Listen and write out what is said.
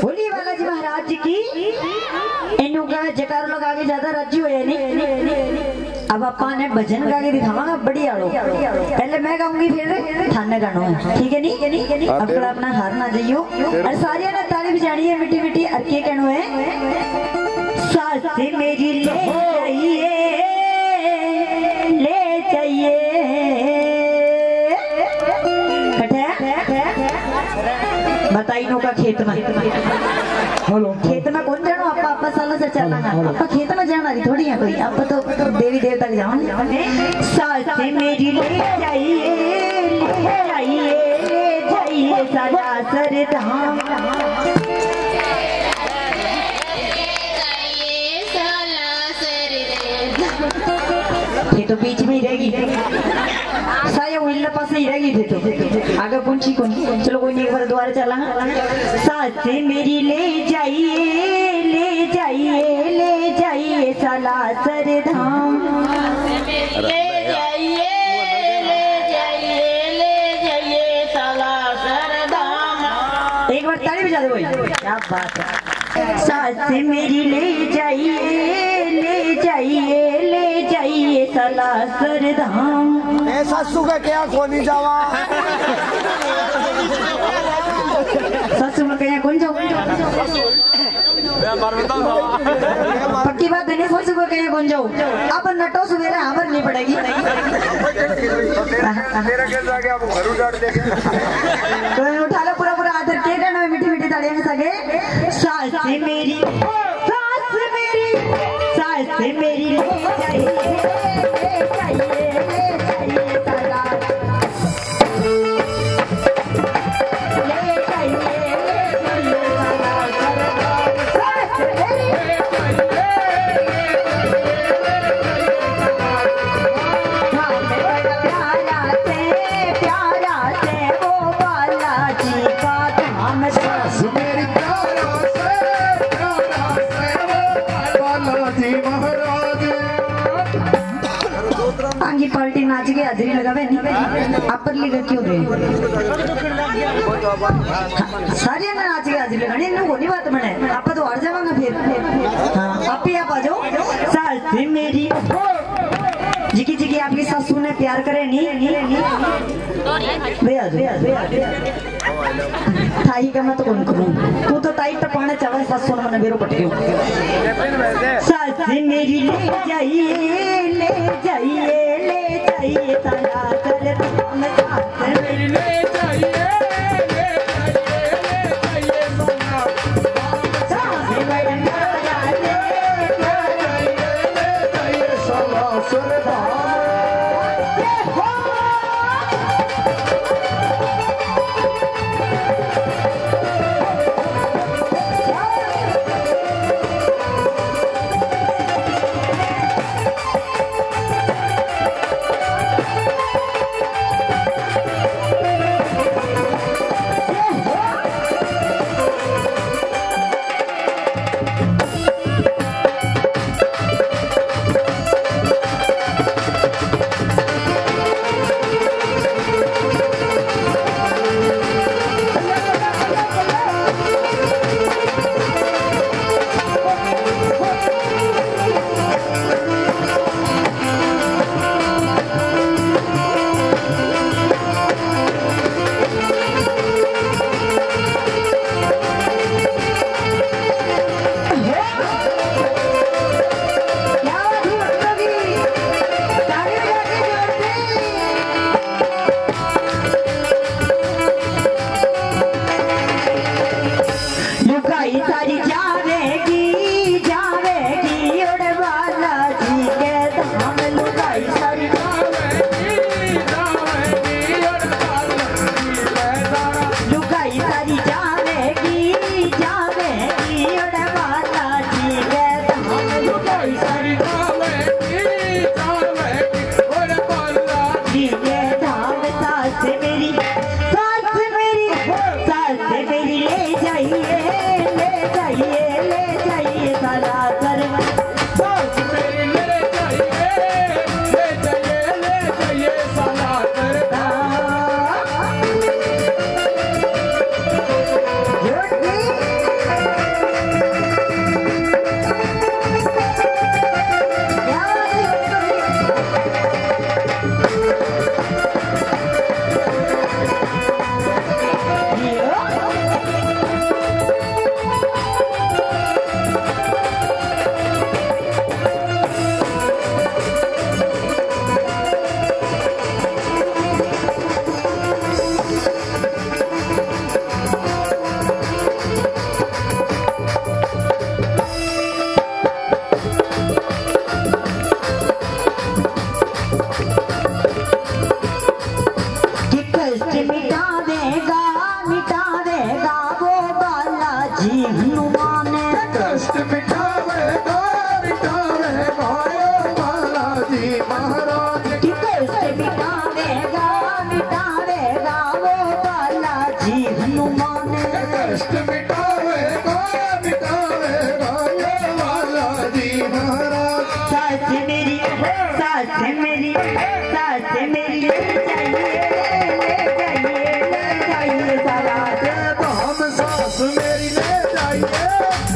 बोली बालाजी महाराज जी की इनू का जकार लोग आगे ज्यादा राजी हुए नहीं। अब अपा ने भजन गा के दिखावांगा बढ़िया लो। पहले मैं गाऊंगी फिर थाने गानो है, ठीक है नहीं? अब थोड़ा अपना हार ना जाइयो और सारिया ने ताली बजानी है मिट्टी मिट्टी। और के कहनो है सास मेरी ले जाइए ले जाइए। बताई नो का खेत में खेत में कौन जानो आपा आपा साला से चलना आपा खेत में जाना रही थोड़ी है कोई आपा तो देवी देवता के जाओ। सास मेरी ले जाइए ले जाइए ले जाइए साला सर धाम। ये तो बीच में ही रहेगी साया उल्ला पास ही रहेगी थे तो आगे पूछी कौन। चलो कोई नहीं एक बार दोबारा चला। सास मेरी ले जाइए ले जाइए ले जाइए साला सर धाम। ले जाइए ले जाइए ले जाइए साला सर धाम। एक बार ताली बजा दो भाई, क्या बात है। सास मेरी ले जाइए ले जाइए ले जाइए साला सर धाम। सासू का क्या कोनी जावा सासू में कहीं कौन जाओ पक्की बात है नहीं। सासू को कहीं कौन जाओ अब नटो सवेरे हमार नहीं पड़ेगी। तो उठा लो पूरा पूरा आदर के करना मीठी मीठी तालियां में सके। सास मेरी सास मेरी सास मेरी ले जाइए ले जाइए ले जाइए साला ले जाइए ले जाइए साला सास मेरी प्यारा से वो बालाजी का धाम। सास मेरी आंगी पार्टी नाच के हाजिरी लगावे नहीं अपर लिखा क्यों दे सारी ने नाच के हाजिरी लगानी इन्हें कोई बात बने आप तो हार जावांगा फिर। हाँ आप ही आप आ जाओ। सास मेरी जिकी जिकी आपकी सासू ने प्यार करे नहीं भैया थाई का मैं तो कौन करूं तू तो ताई टपाने चावल सासू ने मने बेरो पटके। सास मेरी ले जाइए ले जाइए ले जाइए साला सर धाम। सास मेरी ले जाइए ले जाइए ले जाइए साला सास मेरी ले जाइए साला सर धाम। कष्ट मिटा देगा वो बालाजी हनुमान। कष्ट मिटावेगा वो बालाजी महाराज। कष्ट मिटावेगा वो बालाजी हनुमान। कष्ट मिटावेगा वो बालाजी महाराज। सास मेरी ले जाइए सारा हम सास मेरी ले जाइए